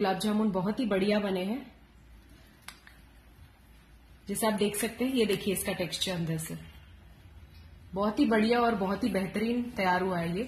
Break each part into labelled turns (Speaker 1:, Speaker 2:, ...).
Speaker 1: गुलाब जामुन बहुत ही बढ़िया बने हैं। जैसे आप देख सकते हैं, ये देखिए इसका टेक्सचर अंदर से बहुत ही बढ़िया और बहुत ही बेहतरीन तैयार हुआ है ये।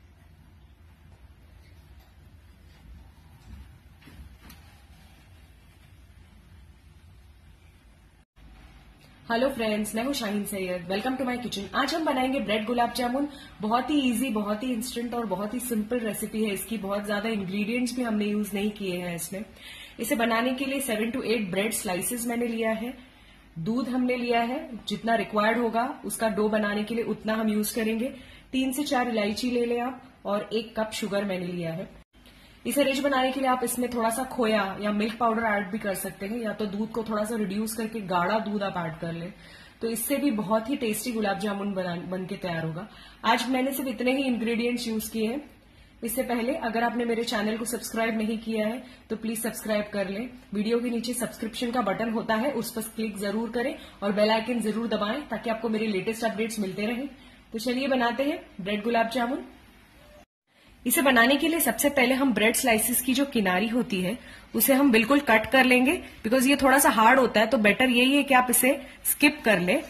Speaker 1: हेलो फ्रेंड्स, मैं हूं Shaheen Syed. Welcome to my kitchen. आज हम बनाएंगे ब्रेड गुलाब जामुन। बहुत ही इजी, बहुत ही इंस्टेंट और बहुत ही सिंपल रेसिपी है इसकी। बहुत ज्यादा इंग्रेडिएंट्स भी हमने यूज नहीं किए हैं इसमें। इसे बनाने के लिए 7 to 8 ब्रेड स्लाइसेस मैंने लिया है। दूध हमने लिया है, जितना रिक्वायर्ड होगा उसका डो बनाने के लिए उतना हम यूज करेंगे। 3 से 4 इलायची ले लें आप, और 1 कप शुगर मैंने लिया है। इसे रिच बनाने के लिए आप इसमें थोड़ा सा खोया या मिल्क पाउडर ऐड भी कर सकते हैं, या तो दूध को थोड़ा सा रिड्यूस करके गाढ़ा दूध आप ऐड कर लें, तो इससे भी बहुत ही टेस्टी गुलाब जामुन बन के तैयार होगा। आज मैंने सिर्फ इतने ही इंग्रेडिएंट्स यूज किए हैं। इससे पहले अगर आपने मेरे चैनल को सब्सक्राइब नहीं किया है तो प्लीज सब्सक्राइब कर लें। वीडियो के नीचे सब्सक्रिप्शन का बटन होता है, उस पर क्लिक जरूर करें और बेल आइकन जरूर दबाएं ताकि आपको मेरे लेटेस्ट अपडेट्स मिलते रहें। तो चलिए बनाते हैं ब्रेड गुलाब जामुन। इसे बनाने के लिए सबसे पहले हम ब्रेड स्लाइसेस की जो किनारी होती है उसे हम बिल्कुल कट कर लेंगे, बिकॉज ये थोड़ा सा हार्ड होता है, तो बेटर यही है कि आप इसे स्किप कर ले।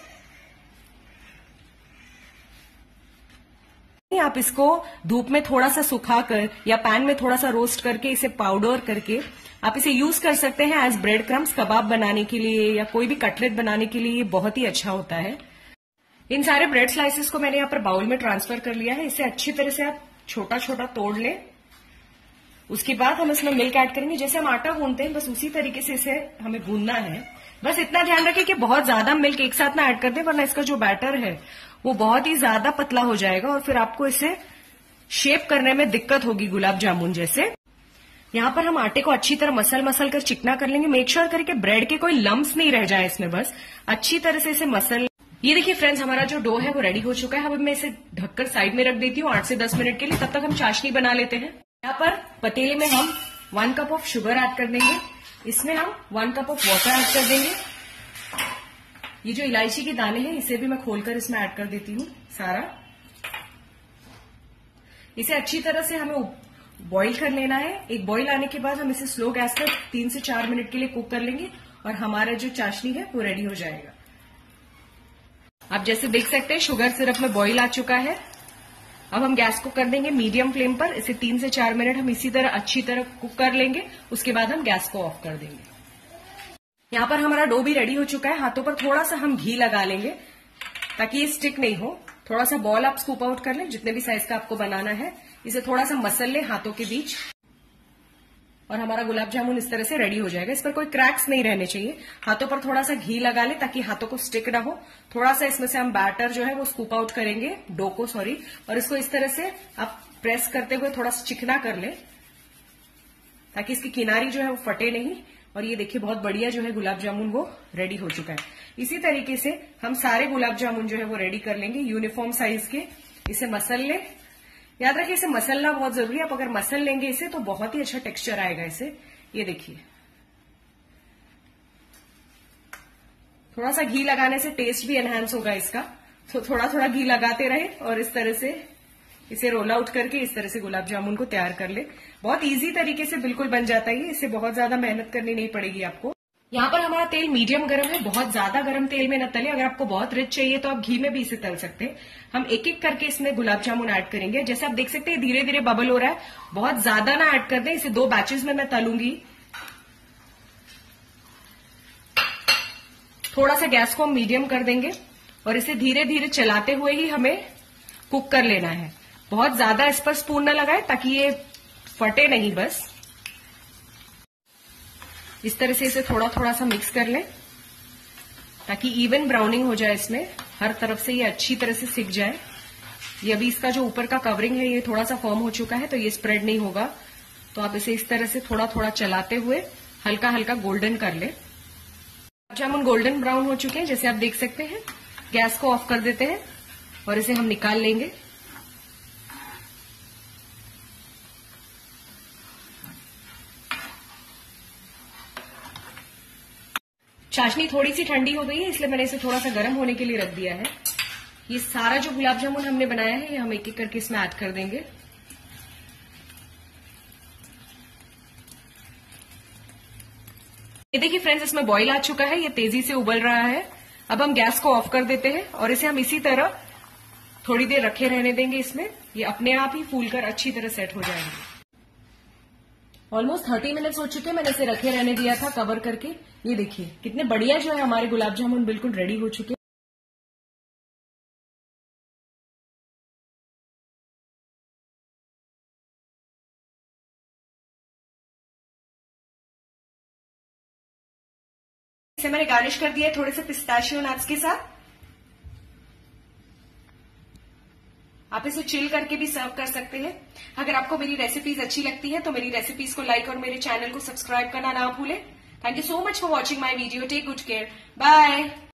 Speaker 1: आप इसको धूप में थोड़ा सा सुखाकर या पैन में थोड़ा सा रोस्ट करके इसे पाउडर करके आप इसे यूज कर सकते हैं एज ब्रेड क्रम्स। कबाब बनाने के लिए या कोई भी कटलेट बनाने के लिए ये बहुत ही अच्छा होता है। इन सारे ब्रेड स्लाइसेस को मैंने यहाँ पर बाउल में ट्रांसफर कर लिया है। इसे अच्छी तरह से आप छोटा छोटा तोड़ लें। उसके बाद हम इसमें मिल्क ऐड करेंगे। जैसे हम आटा गूंथते हैं बस उसी तरीके से इसे हमें गूंथना है। बस इतना ध्यान रखें कि बहुत ज्यादा मिल्क एक साथ ना ऐड कर दें, वरना इसका जो बैटर है वो बहुत ही ज्यादा पतला हो जाएगा और फिर आपको इसे शेप करने में दिक्कत होगी गुलाब जामुन जैसे। यहाँ पर हम आटे को अच्छी तरह मसल कर चिकना कर लेंगे। मेक श्योर करें कि ब्रेड के कोई लम्प्स नहीं रह जाए इसमें। बस अच्छी तरह से इसे मसल। ये देखिए फ्रेंड्स, हमारा जो डो है वो रेडी हो चुका है। अब मैं इसे ढककर साइड में रख देती हूँ 8 से 10 मिनट के लिए। तब तक हम चाशनी बना लेते हैं। यहाँ पर पतीले में हम 1 कप ऑफ शुगर ऐड कर देंगे। इसमें हम 1 कप ऑफ वाटर ऐड कर देंगे। ये जो इलायची के दाने हैं इसे भी मैं खोलकर इसमें ऐड कर देती हूँ सारा। इसे अच्छी तरह से हमें बॉईल कर लेना है। एक बॉईल आने के बाद हम इसे स्लो गैस पर 3 से 4 मिनट के लिए कुक कर लेंगे और हमारा जो चाशनी है वो रेडी हो जाएगा। आप जैसे देख सकते हैं शुगर सिरप में बॉईल आ चुका है। अब हम गैस को कर देंगे मीडियम फ्लेम पर। इसे 3 से 4 मिनट हम इसी तरह अच्छी तरह कुक कर लेंगे। उसके बाद हम गैस को ऑफ कर देंगे। यहाँ पर हमारा डो भी रेडी हो चुका है। हाथों पर थोड़ा सा हम घी लगा लेंगे ताकि ये स्टिक नहीं हो। थोड़ा सा बॉल आप स्कूप आउट कर लें, जितने भी साइज का आपको बनाना है। इसे थोड़ा सा मसल लें हाथों के बीच और हमारा गुलाब जामुन इस तरह से रेडी हो जाएगा। इस पर कोई क्रैक्स नहीं रहने चाहिए। हाथों पर थोड़ा सा घी लगा ले ताकि हाथों को स्टिक ना हो। थोड़ा सा इसमें से हम बैटर जो है वो स्कूप आउट करेंगे, डो को सॉरी, और इसको इस तरह से आप प्रेस करते हुए थोड़ा सा चिकना कर ले ताकि इसकी किनारी जो है वो फटे नहीं। और ये देखिए बहुत बढ़िया जो है गुलाब जामुन वो रेडी हो चुका है। इसी तरीके से हम सारे गुलाब जामुन जो है वो रेडी कर लेंगे यूनिफॉर्म साइज के। इसे मसल ले। याद रखिए इसे मसलना बहुत जरूरी है। आप अगर मसल लेंगे इसे तो बहुत ही अच्छा टेक्सचर आएगा इसे। ये देखिए, थोड़ा सा घी लगाने से टेस्ट भी एनहांस होगा इसका, तो थोड़ा थोड़ा घी लगाते रहे और इस तरह से इसे रोल आउट करके इस तरह से गुलाब जामुन को तैयार कर ले। बहुत इजी तरीके से बिल्कुल बन जाता है। इससे बहुत ज्यादा मेहनत करनी नहीं पड़ेगी आपको। यहाँ पर हमारा तेल मीडियम गर्म है। बहुत ज्यादा गर्म तेल में न तले। अगर आपको बहुत रिच चाहिए तो आप घी में भी इसे तल सकते हैं। हम एक एक करके इसमें गुलाब जामुन ऐड करेंगे। जैसे आप देख सकते हैं धीरे धीरे बबल हो रहा है। बहुत ज्यादा ना ऐड कर दें। इसे 2 बैचेस में मैं तलूंगी। थोड़ा सा गैस को हम मीडियम कर देंगे और इसे धीरे धीरे चलाते हुए ही हमें कुक कर लेना है। बहुत ज्यादा इस पर स्पून न लगाए ताकि ये फटे नहीं। बस इस तरह से इसे थोड़ा थोड़ा सा मिक्स कर लें ताकि इवन ब्राउनिंग हो जाए इसमें। हर तरफ से ये अच्छी तरह से सिक जाए। ये अभी इसका जो ऊपर का कवरिंग है ये थोड़ा सा फर्म हो चुका है, तो ये स्प्रेड नहीं होगा। तो आप इसे इस तरह से थोड़ा थोड़ा चलाते हुए हल्का हल्का गोल्डन कर ले। गुलाब जामुन गोल्डन ब्राउन हो चुके हैं जैसे आप देख सकते हैं। गैस को ऑफ कर देते हैं और इसे हम निकाल लेंगे। चाशनी थोड़ी सी ठंडी हो गई है, इसलिए मैंने इसे थोड़ा सा गर्म होने के लिए रख दिया है। ये सारा जो गुलाब जामुन हमने बनाया है ये हम एक एक करके इसमें ऐड कर देंगे। ये देखिए फ्रेंड्स, इसमें बॉईल आ चुका है, ये तेजी से उबल रहा है। अब हम गैस को ऑफ कर देते हैं और इसे हम इसी तरह थोड़ी देर रखे रहने देंगे। इसमें ये अपने आप ही फूलकर अच्छी तरह सेट हो जाएंगे। ऑलमोस्ट 30 मिनट्स हो चुके हैं, मैंने इसे रखे रहने दिया था कवर करके। ये देखिए कितने बढ़िया जो है हमारे गुलाब जामुन बिल्कुल रेडी हो चुके हैं। इसे मैंने गार्निश कर दिया है थोड़े से पिस्ताशियो नट्स के साथ। आप इसे चिल करके भी सर्व कर सकते हैं। अगर आपको मेरी रेसिपीज अच्छी लगती है तो मेरी रेसिपीज को लाइक और मेरे चैनल को सब्सक्राइब करना ना भूलें। Thank you so much for watching my video. Take good care. Bye.